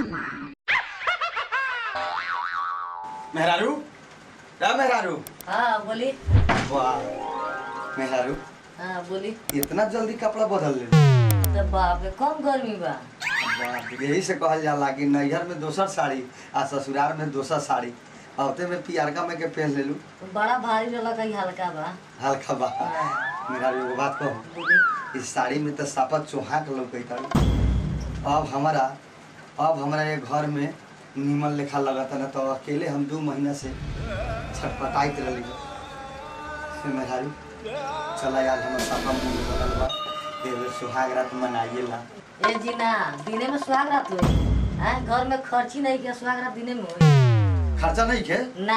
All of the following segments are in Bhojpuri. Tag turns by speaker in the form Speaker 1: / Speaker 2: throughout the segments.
Speaker 1: मेहरारू क्या मेहरारू?
Speaker 2: हाँ बोली।
Speaker 1: वाह मेहरारू,
Speaker 2: हाँ बोली।
Speaker 1: इतना जल्दी कपड़ा बदल ले?
Speaker 2: तो बाप रे कम गर्मी बा।
Speaker 1: वाह, यही से कहल जाला कि नैहर में दोसर साड़ी आ ससुराल में दोसर साड़ी। औते में पियरका में के पहन लेलू।
Speaker 2: बड़ा भारी रहला कहीं हल्का बा।
Speaker 1: हल्का बा।
Speaker 2: हाँ।
Speaker 1: मेहरारू एगो बात कहो,
Speaker 2: बोली।
Speaker 1: इस साड़ी में तो सापा चोहाक लौकता। अब हमारा ये घर में नीमन लेखा लगता ना, तो अकेले हम 2 महीना से छटपटाइत रही। मेहरारू चला यार, हमारे सापा मुँह बदल बा, सुहाग रात मनाइए ला।
Speaker 2: ए जी ना, दिने में सुहाग रात होई। हैं घर में खर्ची नहीं के सुहाग रात दिने में होई।
Speaker 1: खर्चा नहीं के
Speaker 2: ना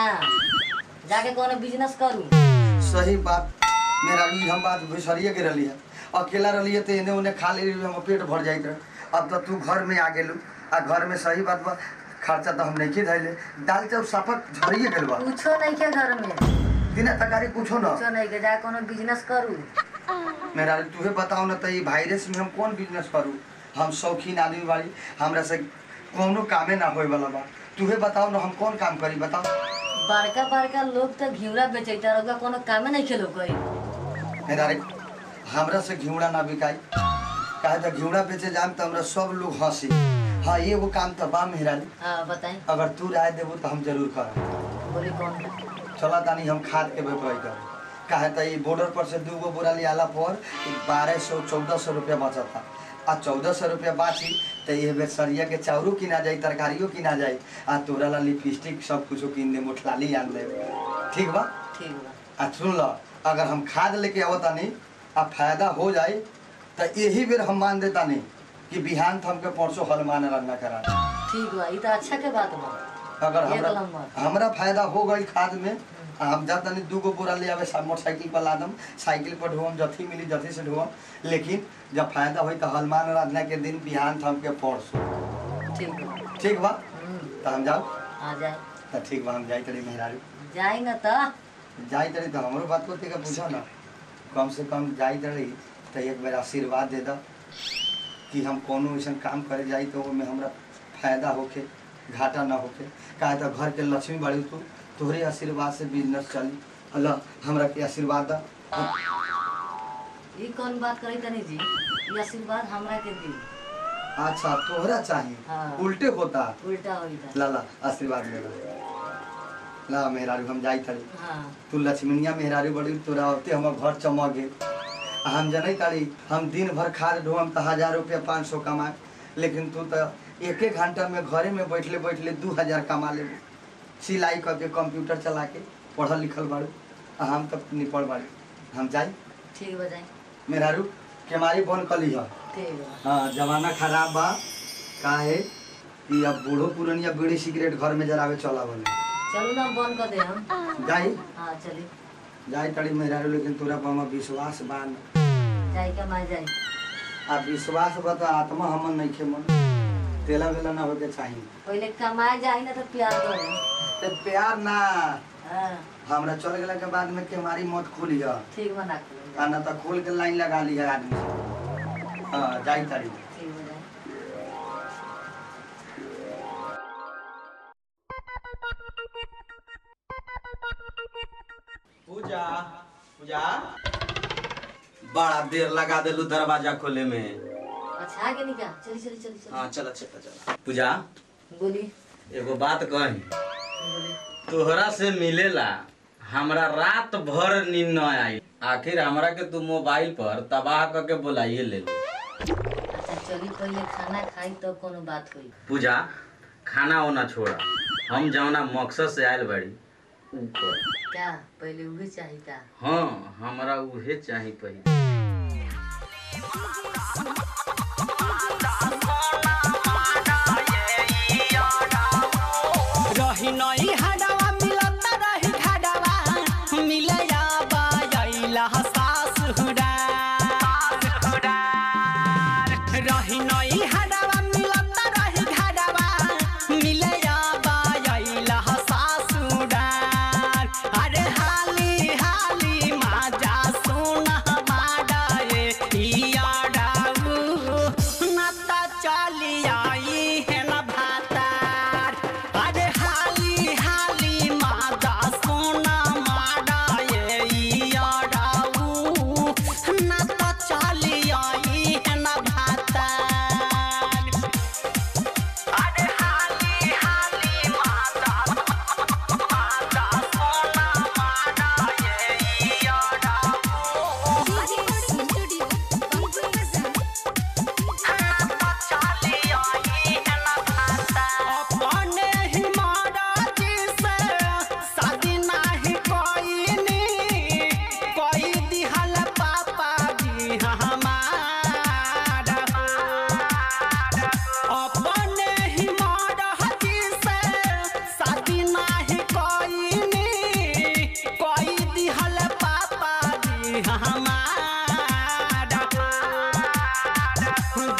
Speaker 2: जाके कोनो बिजनेस करू।
Speaker 1: सही बात मेहरारू, हम बात भुसरिए के रही है। अकेला रही तो इन्हें उन्हें खा ले, हम पेट भर जाइत रहे। अब तो तू घर में आ गेलू आ घर में सही बात बा, खर्चा तो हम नहीं धैले। दाल चाउर साफा झरिए गेल बा।
Speaker 2: कुछो नहीं के घर में,
Speaker 1: दिन तकारी कुछो ना।
Speaker 2: कुछो नहीं के, जाके कोनो बिजनेस करू।
Speaker 1: मेहरारू तुहे बताओ ना, तो ये वायरस में हम कौन बिजनेस करूँ? हम शौकीन आदमी बाड़ी, हमरा से कोनो कामे ना होए वाला बा। तुहे बताओ ना, हम कौन काम करी बताओ?
Speaker 2: बड़का बड़का लोग तो घिउरा बेचैता रहुआ, कोनो कामे नहीं खेलो कोई।
Speaker 1: मेहरारू हमरा से घिउड़ा ना बिकाई, कहे तो घिउड़ा बेचे जाम तो हमरा सब लोग हंसी। हाँ ये वो काम तो बा मेहरारू।
Speaker 2: हाँ बताएं।
Speaker 1: अगर तू राय देबू तो हम जरूर करब।
Speaker 2: बोली कौन?
Speaker 1: चला तानी हम खाद के व्यापार कर। कहे तो ये बॉर्डर पर से 2 गो बोरा लियाला पर 1200-1400 रुपया बचा था। आ 1400 रुपया बाची तो ये बेर सरिया के चाउरो किना जाए, तरकारियों किना जाए, आ तोरा ला लिपस्टिक सब कुछ किन दे, मोठलाली आन ले। ठीक बा?
Speaker 2: ठीक बा।
Speaker 1: आ सुन लो, अगर हम खाद लेके आवतानी आ फायदा हो जाए तो यही बेर हम मान देता नहीं कि बिहान तो हमके परसों हलमान रंगा करा।
Speaker 2: ठीक बा, ये तो अच्छा के बात बा।
Speaker 1: अगर
Speaker 2: एक नंबर।
Speaker 1: हमरा फायदा हो गई खाद में, हम जाता नहीं 2 गो बोरा ले आवे, मोटरसाइकिल पर लादम, साइकिल पर ढोम, जथी मिली जथी से ढोम। लेकिन जब फायदा हुई तो हनुमान आराधना के दिन बिहान था हमके परसों।
Speaker 2: ठीक बा।
Speaker 1: ठीक बा? तो हम जाओ?
Speaker 2: आ जाए।
Speaker 1: तो ठीक बा, हम जाई तड़ी मेहरारू।
Speaker 2: जाई ना तो
Speaker 1: जाई तड़ी तो हमरो बात को तेका पूछा ना, कम से कम जाई तड़ी तो एक बार आशीर्वाद दे दो कि हम कोनो ऐसा काम करे जाई तो में हमरा फायदा होके, घाटा ना होके। काहे तो घर के लक्ष्मी बाड़ी तू, तोहरे आशीर्वाद से बिजनेस चली। अल्लाह हमरा के आशीर्वाद दा।
Speaker 2: ये कौन बात करी तनी जी? ये आशीर्वाद हमरा के दी।
Speaker 1: अच्छा तोहरा चाहिए?
Speaker 2: हाँ।
Speaker 1: उल्टे होता।
Speaker 2: उल्टा होई था।
Speaker 1: ला ला आशीर्वाद ले ला मेहरारू, हम जाई तड़ी।
Speaker 2: हाँ।
Speaker 1: तू लक्ष्मीनिया मेहरारू बड़ी, तोरा होते हमर घर चमक गेल। हम जनै तारी, हम दिन भर खाद ढोम तो 1000 रुपया 500 कमाए, लेकिन तू तो 1 घंटा में घरे में बैठले बैठले 2000 कमा लेबू। सिलाई करके, कंप्यूटर चला के, पढ़ल लिखल बाड़ू, हम तो निपड़ बाड़ी। हम जाई?
Speaker 2: ठीक बा, जाई।
Speaker 1: मेहरारू केमारी बंद कर लीह।
Speaker 2: ठीक बा।
Speaker 1: हाँ जमाना खराब बा, काहे कि अब बूढ़ो पुरनिया बीड़ी सिगरेट घर में जरावे चला बोले।
Speaker 2: चलो ना बंद कर दे हम।
Speaker 1: जाई?
Speaker 2: हाँ चली।
Speaker 1: जाई तड़ी मेहरारू, लेकिन तोरा पर हमार विश्वास बा न।
Speaker 2: जाई का माई जाई।
Speaker 1: आ विश्वास बा तो आत्मा हमन नहीं खे मन, तेला वेला ना होके चाहिए।
Speaker 2: पहले कमाए जाई ना तो प्यार करे।
Speaker 1: तो प्यार ना,
Speaker 2: हाँ।
Speaker 1: हमरा चल गेला के बाद में केमारी मत खोली है।
Speaker 2: ठीक बना के।
Speaker 1: आ ना तो खोल के लाइन लगा ली है आदमी से। हाँ जाई तड़ी।
Speaker 2: ठीक बा, जाई।
Speaker 3: पूजा पूजा, बड़ा देर लगा देलू दरवाजा खोले में।
Speaker 2: अच्छा आगे निका, चली चली चली चली।
Speaker 3: हाँ चला चला चला। पूजा
Speaker 2: बोली।
Speaker 3: एगो बात कही,
Speaker 2: बोली।
Speaker 3: तोहरा से मिलेला हमरा रात भर नींद न आई। आखिर हमरा के तू मोबाइल पर तबाह करके बुलाइए ले लो।
Speaker 2: अच्छा चली, पहले खाना खाई तो कोनो बात हुई।
Speaker 3: पूजा खाना होना छोड़ा, हम जौना मकसद से आयल बड़ी ऊ कर।
Speaker 2: क्या पहले उहे चाहिए का?
Speaker 3: हाँ हमरा उहे चाही पहले।
Speaker 4: रही नई हडवा मिलत रही घडवा, मिलया बाइला सासुरा। रही नई हडवा मिलत रही घडवा, मिलया बाइला सासुरा। अरे हाली हाली माजा सोना माडा ये इया डाऊ, नता चली आई है ना भात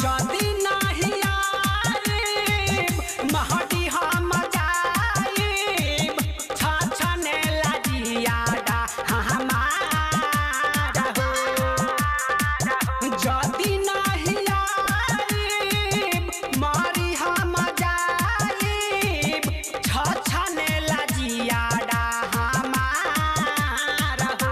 Speaker 4: जदी नहीं आईब महदी हम जाईब छछने लजियाडा हमारा हो जदी नहीं आईब मारी हम जाईब छछने लजियाडा हमारा हो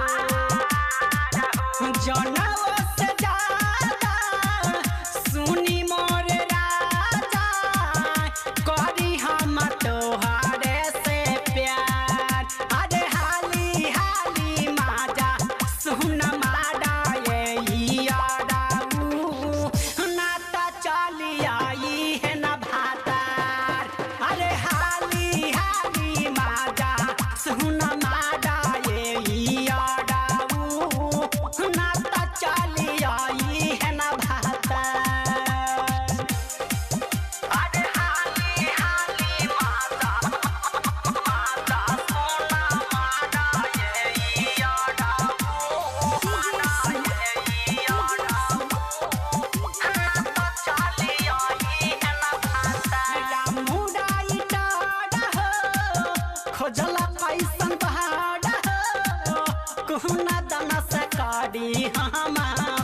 Speaker 4: जनव से ज्यादा सुनी मोर राजा करी हम तोहरे से प्यार अरे हाली हाली माजा सुन माडा ये याडाऊ नाता चली आई है न भातार अरे हाली हाली माजा सुन माडा ये याडाऊ नाता चली आई है न भातार अरे हाली हाली माता माता सोना माडा ये याडाऊ माडा ये याडाऊ नाता चली आई है न भातार मुडाई डाडा हो खोजला पैसन बहाडा हो कुहना दना से काडी हम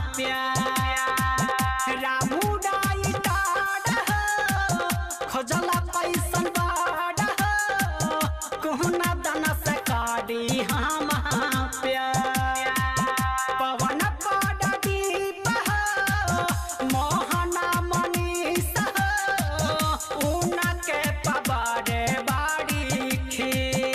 Speaker 4: प्यार रामुडाई डाडा हो खोजला पैसन बहाडा हो कुहना दना से काडी हम प्यार पवन पाडा दीप हो मोहना मनीष हो उनके पबारे बाड़ी खी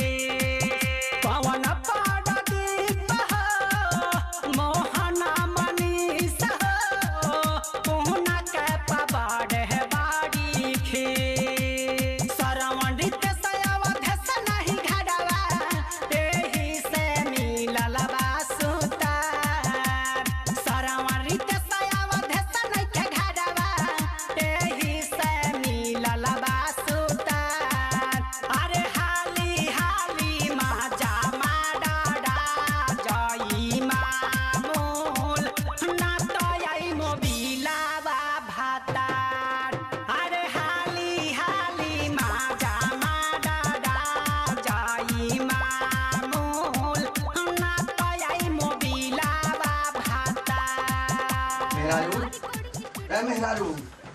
Speaker 4: पवन पाडा दीप हो मोहना मनीष हो उनके पबारे बाड़ी खी सरवण रीत से अवधेश नहीं घड़वा एही से मिलल बा सुतार सरवण रीत से अवधेश नहीं के घड़वा एही से मिलल बा सुतार अरे हाली हाली माजा माडाडा जई मामूल ना तो आई मोबिलावा भातार अरे हाली हाली माजा माडाडा जई मामूल ना तो आई मोबिलावा भातार
Speaker 1: मेहरारू ए मेहरारू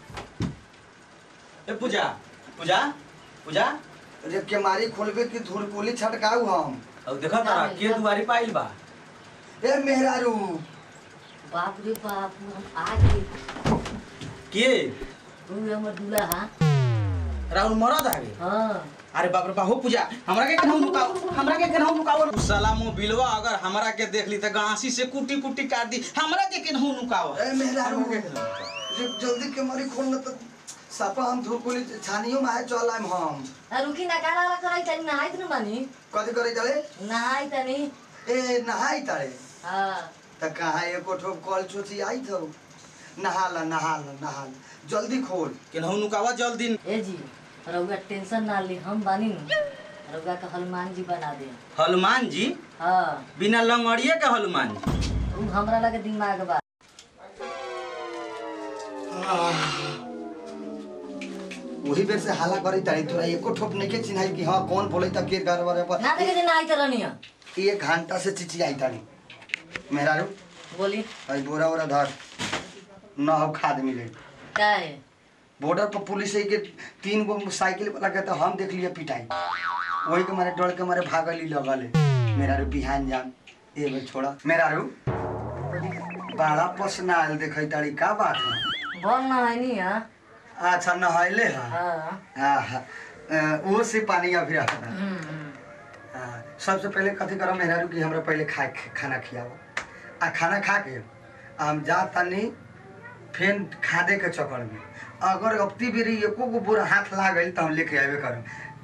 Speaker 3: ए पूजा पूजा पूजा
Speaker 1: जब केमारी खोलबे की धुरकुली छटकाऊ हम
Speaker 3: अब देखा तारा के दुआरी पाइल बा
Speaker 1: ए मेहरारू
Speaker 2: बाप रे बाप हम आ गए
Speaker 3: के
Speaker 2: तू हमर दूल्हा
Speaker 3: राउल मरद आगे
Speaker 2: हां
Speaker 3: अरे बाप रे बाप हो पूजा हमरा के केनहु नुकाओ साला मोबिलवा अगर हमरा के देख ली त गांसी से कुटी कुटी काट दी हमरा के केनहु नुकाओ
Speaker 1: ए मेहरारू जल्दी केमारी खोल न त सापा हम धुरकुली छानियो में आए चल आइम हम
Speaker 2: रुकी ना काला कराई तनी नहाई न मानी
Speaker 1: कथी करे चले
Speaker 2: नहाई तनी
Speaker 1: ए नहाई तारे
Speaker 2: हां
Speaker 1: त कहाँ एको ठो कल छोची आई थो नहाला नहाला नहाला जल्दी खोल
Speaker 3: केनहु नुकावा जल्दी
Speaker 2: ए जी रउआ टेंशन ना ली हम बानी न रउआ का हनुमान जी बना दे
Speaker 3: हनुमान जी
Speaker 2: हां
Speaker 3: बिना लंगड़िए के हनुमान जी
Speaker 2: उ हमरा लगे दिमाग बा
Speaker 1: वही बेर से हाला करी तारी तोरा एको ठोप नहीं के चिन्हाई कि हाँ कौन बोले तब के घर वाले पर
Speaker 2: ना देखे जे नहाई त रनिया
Speaker 1: 1 घंटा से चिची आई तारी मेहरारू
Speaker 2: बोली
Speaker 1: आई बोरा बोरा धर न हो खाद मिले
Speaker 2: काहे
Speaker 1: बॉर्डर पर पुलिस है के 3 गो साइकिल वाला के तो हम देख लिए पिटाई वही के मारे डर के मारे भागली लगले मेहरारू बिहान जान ए बे छोड़ा मेहरारू बड़ा पसना आयल देखै तारी का बात है
Speaker 2: बोल ना है नी हां
Speaker 1: अच्छा नहाइले है
Speaker 2: हां
Speaker 1: हाँ वो से पानी अभी रहा सबसे पहले कथी करो मेहरारू कि हमरा पहले खाना खियाओ आ खाना खा के हम जा तनी फेन खादे के चक्कर में अगर अबती बेरी एको गो बुरा हाथ लाग गई तो हम लेके आवे करूँ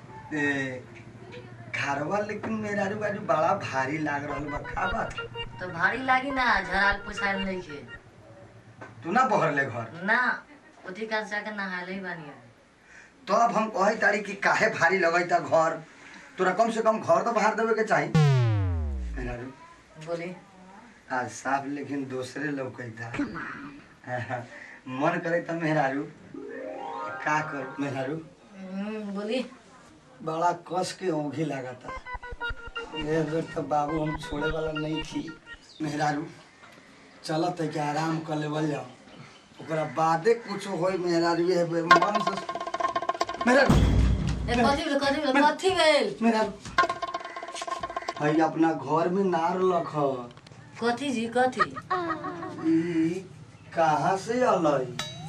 Speaker 1: घरवा लेकिन मेहरारू बाजू बड़ा भारी लाग रहा बा का बात
Speaker 2: तो भारी लागी ना झराल पोछाल नहीं के
Speaker 1: तू ना बहर ले घर
Speaker 2: ना ओती का जाके नहाले ही बानी
Speaker 1: तो अब हम कहे तारी कि काहे भारी लगैता घर तोरा कम से कम घर तो बाहर देवे के चाहिए मेहरारू
Speaker 2: बोली
Speaker 1: आज साफ लेकिन दूसरे लोग कहता मन करे त मेहरारू का कर मेहरारू
Speaker 2: बोली
Speaker 1: बड़ा कस के औंधी लागता। ये बेर तो बाबू हम छोड़े वाला नहीं थी मेहरारू। चलत है कि आराम कर लेवल जाओ ओकरा बादे कुछ होई मेहरारू। ये बेर मन से मेहरारू
Speaker 2: कथी भेल
Speaker 1: मेहरारू भाई अपना घर में नार लख
Speaker 2: कथी जी कथी
Speaker 1: ई कहाँ से अलई?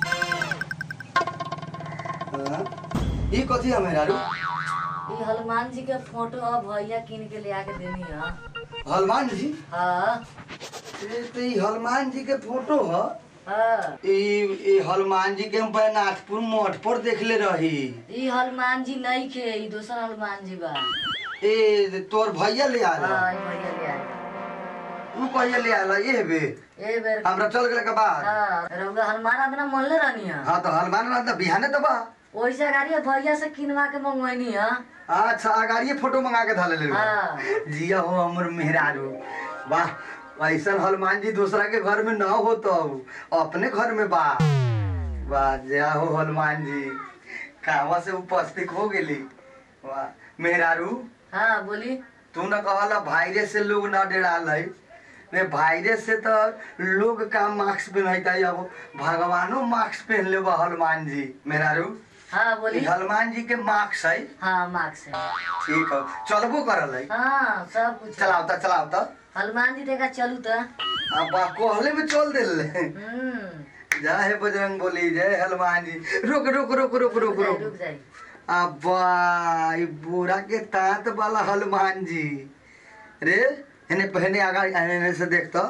Speaker 1: हाँ? ई कथी है मेहरारू?
Speaker 2: ये हनुमान जी के फोटो अब भैया किन के ले आके देनी है।
Speaker 1: हनुमान जी?
Speaker 2: हाँ
Speaker 1: तो ई हनुमान जी के फोटो है?
Speaker 2: हाँ
Speaker 1: ई हनुमान जी के हम बैनाथपुर मठ पर देखले रही।
Speaker 2: ये हनुमान जी नहीं के ये दूसरा हनुमान जी बा।
Speaker 1: ए तोर भैया ले आला?
Speaker 2: हाँ ये भैया ले आए।
Speaker 1: तू कहिया ले आला? ये बे
Speaker 2: ए बेर
Speaker 1: हमरा चल गेले के बाद।
Speaker 2: हाँ रउआ हनुमान अपना मन ले रहनी है।
Speaker 1: हाँ तो हनुमान रात बिहाने तो बा।
Speaker 2: वैसे गाड़ी भैया से किनवा के मंगवानी है।
Speaker 1: अच्छा अगाड़िए फोटो मंगा के धले ले।
Speaker 2: हाँ
Speaker 1: जिया हो हमर मेहरारू। वाह ऐसा हनुमान जी दूसरा के घर में ना हो तो अपने घर में बा। वाह जया हो हनुमान जी कहवा से उपस्थित हो गेली। वाह मेहरारू
Speaker 2: हाँ बोली
Speaker 1: तू न कहला वायरस से लोग न डराल है। ने वायरस से तो लोग का मास्क पहनता है। अब भगवानो मास्क पहन ले हनुमान जी मेहरारू।
Speaker 2: हाँ बोली
Speaker 1: हनुमान जी के मास्क है।
Speaker 2: हाँ मार्क्स है।
Speaker 1: ठीक है चलबो करल है।
Speaker 2: हाँ सब कुछ
Speaker 1: चलावता
Speaker 2: हनुमान जी देखा चलू तो।
Speaker 1: अब कोहले में चल दिल जय हे बजरंग बोली जय हनुमान जी। रुक रुक रुक रुक रुक रुक
Speaker 2: रुक जाए।
Speaker 1: अब्बा ई बोरा के तात वाला हनुमान जी रे इन्हें पहने आगे से देख तो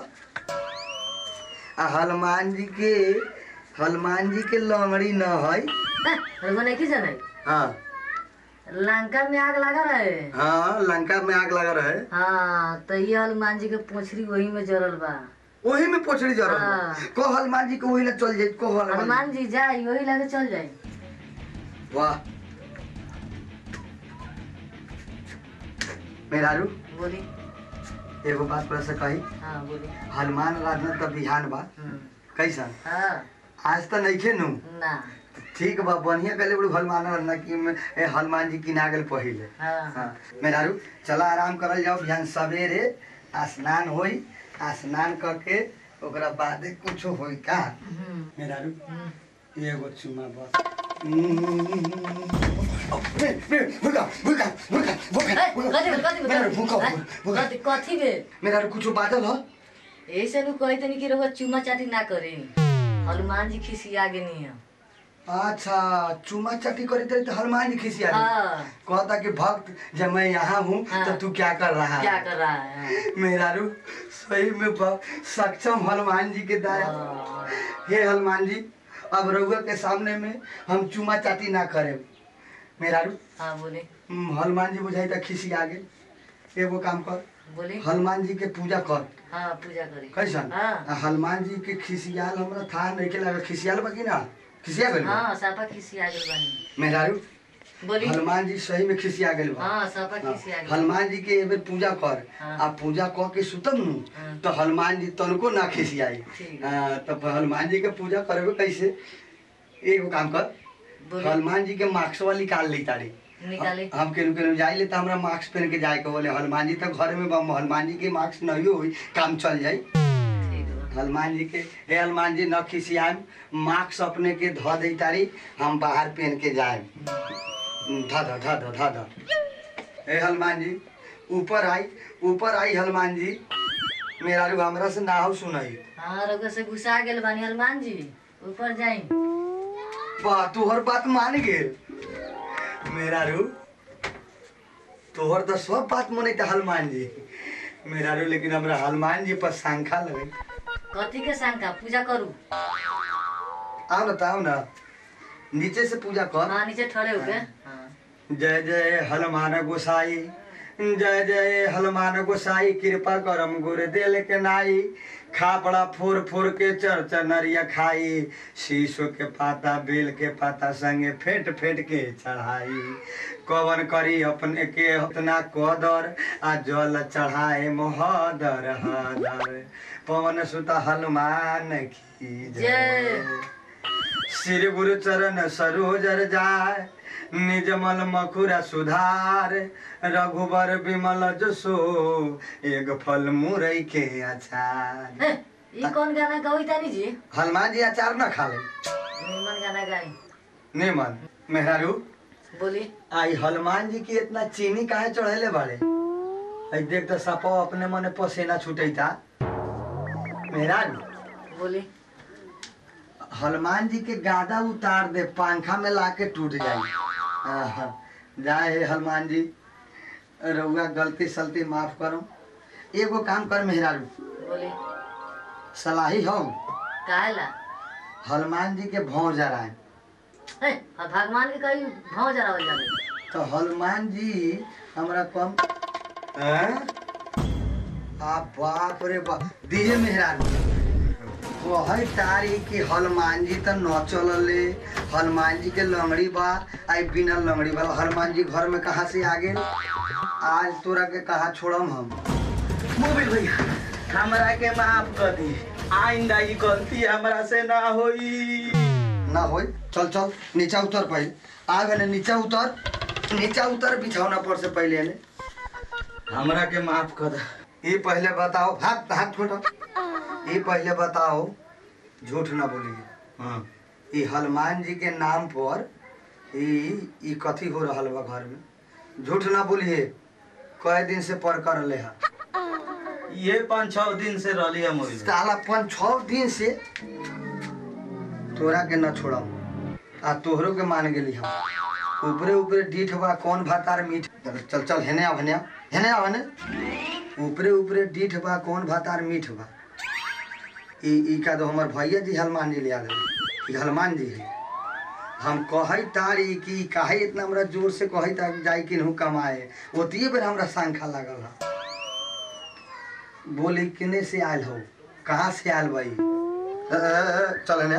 Speaker 1: हनुमान जी के लंगड़ी न है।
Speaker 2: रघु नहीं की जाने
Speaker 1: हाँ
Speaker 2: लंका में आग लगा रहे।
Speaker 1: हाँ लंका में आग लगा रहे।
Speaker 2: हाँ तो ये हनुमान जी के पोछरी वही में जरल बा।
Speaker 1: वही में पोछड़ी जरल बा।
Speaker 2: हाँ।
Speaker 1: को हनुमान जी को वही ना चल जाए। को
Speaker 2: हनुमान जी जाए वही लगे चल जाए।
Speaker 1: वाह मेहरारू
Speaker 2: बोली
Speaker 1: एगो बात पर से कही।
Speaker 2: हाँ बोली
Speaker 1: हनुमान राजना तो बिहान बा कैसा
Speaker 2: हाँ
Speaker 1: आज तो नहीं खे नू
Speaker 2: ना
Speaker 1: ठीक बा बढ़िया कहले बड़ू हनुमान राजना की हनुमान जी किना गेल पहिले।
Speaker 2: हाँ
Speaker 1: हाँ मेहरारू चला आराम करल जाओ बिहान सवेरे स्नान होई स्नान करके ओकरा बादे कुछ होई का मेहरारू एगो चुमा बस।
Speaker 2: कथी बे
Speaker 1: मेहरारू कुछ बादल ह
Speaker 2: ऐसे नु कही तनी कि रउआ चुमा चाटी ना करे। हनुमान जी खिसिया गेनी है।
Speaker 1: अच्छा चुमा चाटी करी तो हनुमान जी खिसिया
Speaker 2: हाँ
Speaker 1: कहता कि भक्त जब मैं यहाँ हूँ
Speaker 2: हाँ।
Speaker 1: तो तू क्या कर रहा है?
Speaker 2: क्या कर रहा है?
Speaker 1: मेहरारू सही में सक्षम हनुमान जी के दया।
Speaker 2: हाँ।
Speaker 1: हे हनुमान जी अब रउआ के सामने में हम चुमा चाटी ना करे। मेहरारू
Speaker 2: हाँ बोले
Speaker 1: हनुमान जी बुझाई तो खिसिया गेल। एगो काम कर
Speaker 2: बोले
Speaker 1: हनुमान जी के पूजा कर।
Speaker 2: हाँ पूजा करे
Speaker 1: कैसन?
Speaker 2: हाँ
Speaker 1: हनुमान जी के खिसियाल हमरा था नहीं के लगा खिसियाल बा कि ना खिसिया गेल बा?
Speaker 2: हाँ सापा खिसिया गेल बानी।
Speaker 1: मेहरारू
Speaker 2: बोली
Speaker 1: हनुमान जी सही में खिसिया गेल बा।
Speaker 2: हाँ सापा खिसिया गेल।
Speaker 1: हनुमान जी के एबे पूजा कर।
Speaker 2: हाँ।
Speaker 1: आ पूजा क के सुतम नु
Speaker 2: हाँ।
Speaker 1: तो हनुमान जी तनको ना खिसियाई।
Speaker 2: ठीक।
Speaker 1: तो हनुमान जी के पूजा करबे कैसे? एगो काम कर
Speaker 2: बोली
Speaker 1: हनुमान जी के मास्क वाली निकाल ली तारी
Speaker 2: निकाले
Speaker 1: हम केनु जाइले तो हमरा मास्क पहन के जाए के बोले हनुमान जी तो घर में बा हनुमान जी के मास्क नहीं होई काम चल जाई।
Speaker 2: ठीक बा।
Speaker 1: हनुमान जी के हे हनुमान जी न खिसियाम मास्क अपने के ध दे तारी हम बाहर पहन के जाए। ध हे हनुमान जी ऊपर आई हनुमान जी मेहरारू हमरा से ना हो सुनाई।
Speaker 2: हाँ रउआ से घुसा गेल बानी हनुमान जी ऊपर जाई।
Speaker 1: बा तोहर बात मान गेल मेहरारू तोहर तो सब बात माने था हनुमान जी मेहरारू लेकिन हमरा हनुमान जी पर शंका लगे।
Speaker 2: कथी के शंका पूजा करू?
Speaker 1: आओ ना नीचे से पूजा कर।
Speaker 2: हाँ नीचे ठहरे होके। हाँ
Speaker 1: जय जय हनुमान गोसाई जय जय हनुमान गोसाई कृपा करम गुर देल के नाई खापड़ा फोर फोर के चर्चा नरिया खाई शीशो के पाता बेल के पाता संगे फेंट फेंट के चढ़ाई कवन करी अपने के उतना कदर आ जल चढ़ाए मोहदर हदर पवन सुत हनुमान की जय। श्री गुरु चरण सरोज जाय निज मल मखुरा सुधार रघुबर विमल जसो एक फल मुरई के अचार।
Speaker 2: ये कौन गाना गाई तानी जी?
Speaker 1: हनुमान जी अचार न खा ले
Speaker 2: निमन गाना गाई।
Speaker 1: निमन मेहरारू
Speaker 2: बोली।
Speaker 1: आई हनुमान जी की इतना चीनी काहे चढ़ेले बाड़े? आई देख तो सपो अपने मने पसीना छूटे था। मेहरारू
Speaker 2: बोली।
Speaker 1: हनुमान जी के गादा उतार दे, पंखा में लाके टूट जाए। जाए हनुमान जी, रउआ गलती सलती माफ करो। एगो काम कर मेहरारू,
Speaker 2: बोली।
Speaker 1: सलाही हो
Speaker 2: काहेला?
Speaker 1: हनुमान जी के भौं जराए
Speaker 2: और भगवान के कहीं भाव जरा हो जाए
Speaker 1: तो हनुमान जी हमरा कम बाप रे बाप दिए मेहरारू वही तारी की हनुमान जी तो न चलले। हनुमान जी के लंगड़ी बा, आई बिना लंगड़ी वाला हनुमान जी घर में कहाँ से आ गए? आज तोरा के कहा छोड़म हम।
Speaker 3: मोबिल भैया हमरा के माफ कर दी, आइंदा ये गलती हमरा से ना होई।
Speaker 1: ना होई, चल चल नीचा उतर पहले। आ गए नीचा उतर बिछौना पर से पहले ने
Speaker 3: हमरा के माफ कर दे।
Speaker 1: ये पहले बताओ, हाथ हाथ छोड़ो। ये पहले बताओ, झूठ ना बोलिए।
Speaker 3: हाँ
Speaker 1: ये हनुमान जी के नाम पर ये कथी हो रहा बा घर में? झूठ ना बोलिए। कई दिन से पर कर ले है?
Speaker 3: ये 5-6 दिन से रही है मोबिल।
Speaker 1: साला 5-6 दिन से तोरा के न छोड़ा आ तोहरो के मान गेली हम। ऊपरे ऊपरे डीठ बा कौन भातार मीठ। चल चल हेने आ हेने ऊपरे ऊपरे डीठ बा कौन भातार मीठ बा। ई का तो हमार भैया जी हनुमान जी ले आ गए। हनुमान जी है। हम कही तारी कि काहे इतना हमरा जोर से कही ता जाई किन्हू कमाए, ओतिए बेर हमरा सांखा लागल है। बोली किने से आयल हो, कहाँ से आयल भाई? चल ने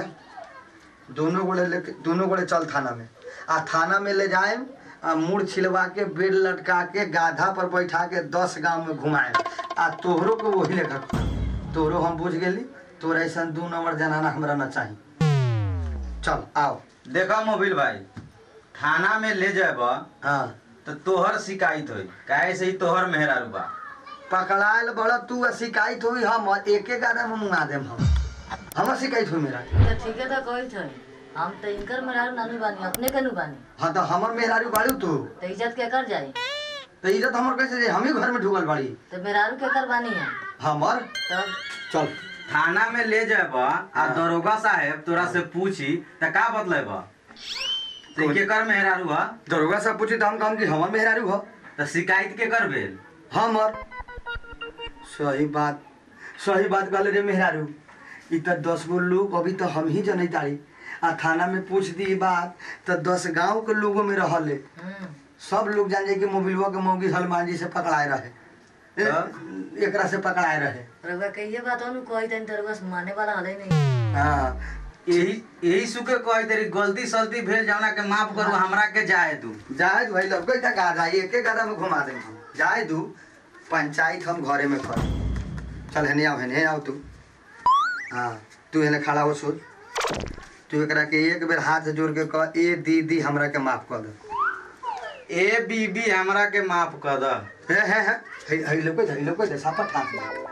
Speaker 1: दोनों गोड़े चल थाना में। आ थाना में ले जाए, मुड़ छिलवा के बेड लटका के गाधा पर बैठा के 10 गांव में घुमाए। आ तोहरो को वही लेकर तोहरो हम बुझ गेली। तोरा ऐसा 2 नंबर जनाना हमरा न चाहिए। चल आओ।
Speaker 3: देखा मोबिल भाई, थाना में ले जाब
Speaker 1: हाँ
Speaker 3: तो तोहर शिकायत होई, काहे से ही तोहर मेहरारू बा।
Speaker 1: पकड़ायल बड़ा तू शिकायत हुई, हम एक गाधा में मुंगा देम। हम शिकायत हुई मेरा
Speaker 2: तो ठीक है तो कोई थे हम तो इनकर मेहरारू नानू बानी, अपने के नु बानी।
Speaker 1: हाँ तो हमर मेहरारू बाड़ू तू
Speaker 2: तो इज्जत के कर जाई?
Speaker 1: तो इज्जत हमर कैसे जाए? हम ही घर में ढुकल बाड़ी।
Speaker 2: तो मेहरारू के कर बानी है
Speaker 1: हमर
Speaker 2: तब
Speaker 1: चल
Speaker 3: थाना में ले जाब आ दरोगा साहेब तोरा से पूछी त का बतलेब? तो के कर मेहरारू हा?
Speaker 1: दरोगा सब पूछी तो हम कहम कि हमर मेहरारू हो।
Speaker 3: तो शिकायत के कर बेल?
Speaker 1: हमर सही बात कहले रे मेहरारू। इ तो 10 गो लोग अभी तो हम ही जनै तारी। आ थाना में पूछ दी बात तो 10 गांव के लोगों में रहले। सब लोग जान जाए कि मोबिलवा के मौगी हनुमान जी से पकड़ाए रहे, एकरा से पकड़ाए रहे।
Speaker 2: रउआ के ये बात ओनु कोई तन तरवा माने वाला हले नहीं।
Speaker 1: हाँ
Speaker 3: यही सुके कहे तेरी गलती सलती भेल जावना के माफ करू, हमरा के जाए दू।
Speaker 1: जाए भाई लोग कोई का जाए एक गादा में घुमा दे। जाए दू पंचायत हम घरे में कर। चल हेने आओ तू। हाँ तू हेने खड़ा हो सोच। तू एकरा के एक बेर हाथ जोड़ के कह, ए दीदी हमरा के माफ कर दे।
Speaker 3: ए बीबी हमरा के माफ कर द।
Speaker 1: हे लोग दे सापा ठाक।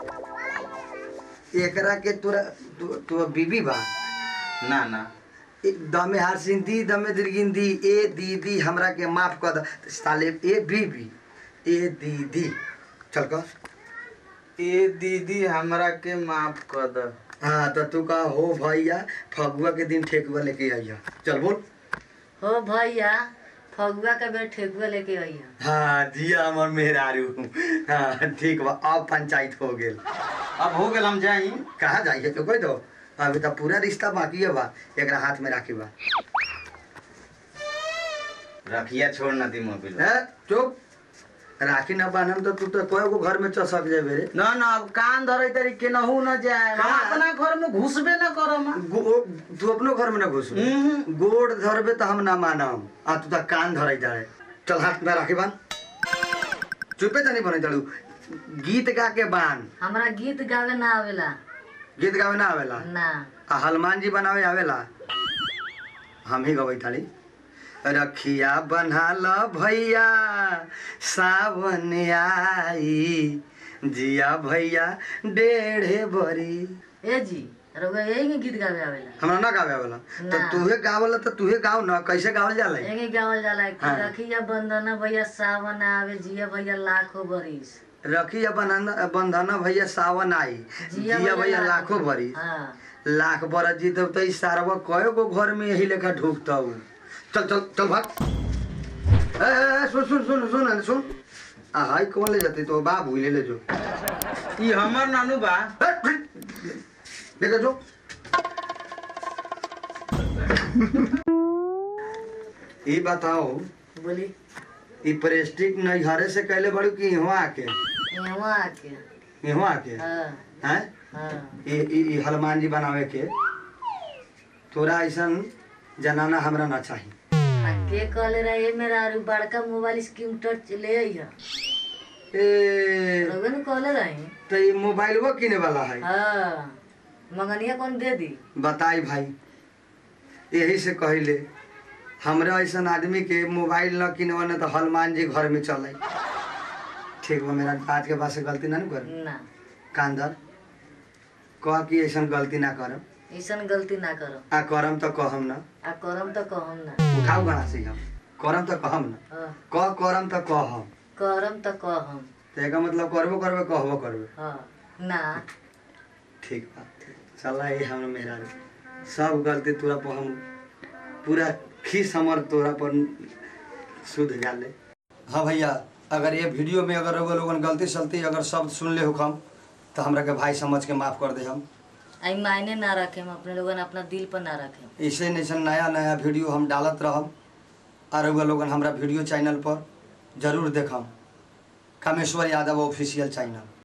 Speaker 1: एकरा के तू बीबी बा
Speaker 3: ना
Speaker 1: दमे हार सिंधी दमे दिरगिंदी। ए दीदी हमरा के माफ कर द। साले ए बीबी ए दीदी चल कर।
Speaker 3: ए दीदी हमरा के माफ कर द।
Speaker 1: हाँ तो तू का हो भैया फगुआ के दिन ठेकुआ लेके आइया। चल बोल।
Speaker 2: हो भैया फगुआ के बेर ठेकुआ लेके आइया।
Speaker 1: हाँ जिया हमर मेहरारू। हाँ ठीक बा, अब पंचायत हो गेल।
Speaker 3: अब हो गेल, हम जाई।
Speaker 1: कहाँ जाइए तो कोई दो, अभी तो पूरा रिश्ता बाकी है बा। एकरा हाथ में राखी बा।
Speaker 3: रखिया छोड़ न दी मोबिल।
Speaker 1: चुप, राखी न बांधम तो तू तो कोई को घर में चसक जाए रे।
Speaker 3: ना अब कान धरे तरी के नहू न जाए। हम अपना घर में घुसबे न करम।
Speaker 1: तू अपनो घर में न घुस। गोड़ धरबे तो हम ना मानम। आ तू तो कान धरे जाए। चल हाथ में राखी बांध। चुपे तो नहीं बने चलू। गीत गा के बांध।
Speaker 2: हमरा गीत गावे ना आवेला।
Speaker 1: गीत गावे ना आवेला
Speaker 2: ना।
Speaker 1: आ हनुमान जी बनावे आवेला? हम ही गवई ताली। रखिया बन्हाल भैया सावन आई, जिया भैया 1.5 बरी।
Speaker 2: ए जी रउआ यही के गीत गावे आवेला?
Speaker 1: हमरा ना गावे वाला तो
Speaker 2: ना।
Speaker 1: तूहे गावला तो तूहे गाव ना, कैसे गावल जाला?
Speaker 2: यही गावल जाला कि
Speaker 1: हाँ।
Speaker 2: रखिया बंधना भैया सावन आवे, जिया भैया लाखों बरिस।
Speaker 1: रखिया बंधना भैया सावन आई, जिया भैया लाखों बरी।
Speaker 2: हाँ।
Speaker 1: लाख बरस जी तब तो ई सारवा कयो गो घर में यही लेखा ढूकता हूँ। चल चल चल भाग। ए सुन सुन सुन सुन सुन, आ हाई कौन ले जाते तो बाबू ले जो।
Speaker 3: ई हमर नानू बा।
Speaker 1: देखो जो ये बताओ,
Speaker 2: बोली
Speaker 1: ई प्रेस्टिक नैहरे से कैले बड़ू कि यहाँ आके?
Speaker 2: यहाँ आके।
Speaker 1: यहाँ आके
Speaker 2: हाँ
Speaker 1: हैं?
Speaker 2: हाँ।
Speaker 1: ई हनुमान जी बनावे के तोरा ऐसन जनाना हमरा ना चाहिए।
Speaker 2: के कहले रहे मेरा आरु बड़का मोबाइल स्क्रीन टच ले आइहा?
Speaker 1: ए
Speaker 2: रउआ ने कहले रहे।
Speaker 1: तो ये मोबाइलवा किने वाला है?
Speaker 2: हाँ मंगनिया कौन दे दी?
Speaker 1: बताई भाई, यही से कहले हमरा ऐसा आदमी के मोबाइल न किनवा न तो हनुमान जी घर में चले। ठीक बा, मेरा आज के बाद से गलती ना कर।
Speaker 2: ना
Speaker 1: कांदर कह कि ऐसा गलती ना करम।
Speaker 2: ऐसन गलती ना करो।
Speaker 1: आ करम तो कहम ना।
Speaker 2: आ करम तो कहम ना।
Speaker 1: उठाओ गणा से हम करम तो कहम ना।
Speaker 2: हाँ,
Speaker 1: कह करम तो कहम,
Speaker 2: करम तो कहम।
Speaker 1: तो एका मतलब करबो करबे कहबो करबे।
Speaker 2: हाँ ना।
Speaker 1: ठीक बा, चला ये हमरा मेहरा सब गलती तोरा पर हम पूरा खीस हमर तोरा पर शुद्ध जाले। हाँ भैया, अगर ये वीडियो में अगर लोगन गलती सलती अगर शब्द सुन ले हुकम तो हमरा के भाई समझ के माफ कर दे। हम
Speaker 2: आई मायने ना रखे, हम अपने लोगन अपना दिल पर ना रखे।
Speaker 1: ऐसे नैसन नया नया वीडियो हम डालत रहम और लोगन हमरा वीडियो चैनल पर जरूर देखम, कामेश्वर यादव ऑफिशियल चैनल।